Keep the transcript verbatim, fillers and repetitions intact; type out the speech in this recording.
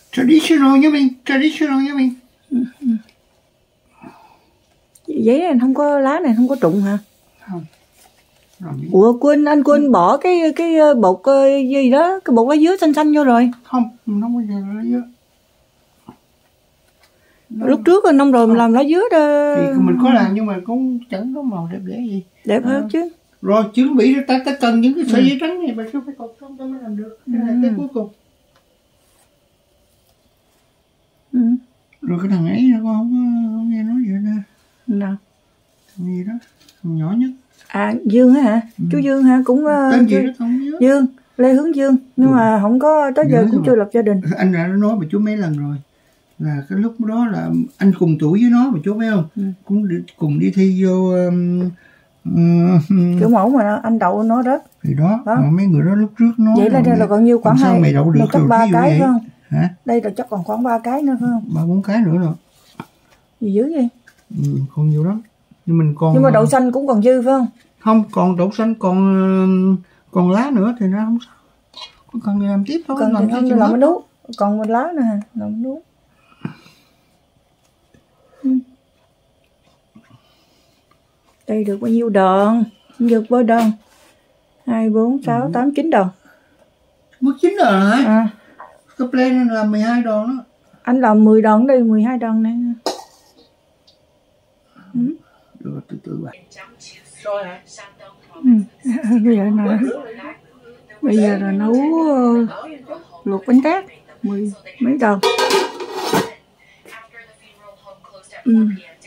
Traditional nha mình, traditional nha mình. Giấy này không có, lá này không có trụng hả? Không. Ủa quên, anh quên bỏ cái cái bột gì đó, cái bột lá dứa xanh xanh vô rồi. Không, mình không có giờ lá dứa. Nó... Lúc trước rồi năm rồi mình làm lá dứa đó. Thì mình có làm nhưng mà cũng chẳng có màu đẹp đẽ gì. Đẹp hơn à. Chứ. Rồi chuẩn bị ta ta cần những cái sợi dây trắng này, mà sao phải cột xong ta mới làm được. Đây là cái cuối cùng. Ừ. Rồi cái thằng ấy nó con không có không nghe nói gì hết nè. Nào. Thằng gì đó, thằng nhỏ nhất. À Dương hả? Ừ. Chú Dương hả? Cũng tên gì đó không nhớ. Dương, Lê Hướng Dương, nhưng ừ. mà không có tới giờ cũng chưa lập gia đình. Anh đã nói với chú mấy lần rồi. Là cái lúc đó là anh cùng tuổi với nó mà chú biết không? Ừ. Cũng đi, cùng đi thi vô um, um, kiểu mẫu mà anh đậu nó đó. Thì đó, đó. Mấy người đó lúc trước nó. Vậy là đây là còn nhiêu khoảng hai. Mày đậu được chắc ba cái phải không? Hả? Đây là chắc còn khoảng ba cái nữa phải không? Ba bốn cái nữa rồi. Gì dữ vậy? Ừ, còn nhiều lắm. Nhưng mình còn. Nhưng mà đậu xanh cũng còn dư phải không? Không, còn đậu xanh còn còn lá nữa thì nó không sao. Có cần làm tiếp thôi. Cần làm thì làm nấu. Còn một lá nữa hả? Làm nấu. Ừ. Đây được bao nhiêu đòn? Được bao đòn? Hai, bốn, sáu, tám, chín đòn. Mất chín đòn hả? À. Cái plan là mười hai đòn đó. Anh làm mười đòn đây, mười hai đòn này. Ừ. Được, từ từ vậy. Ừ. Bây giờ là bây giờ là nấu uh, luộc bánh tét mười mấy đòn. Ừ.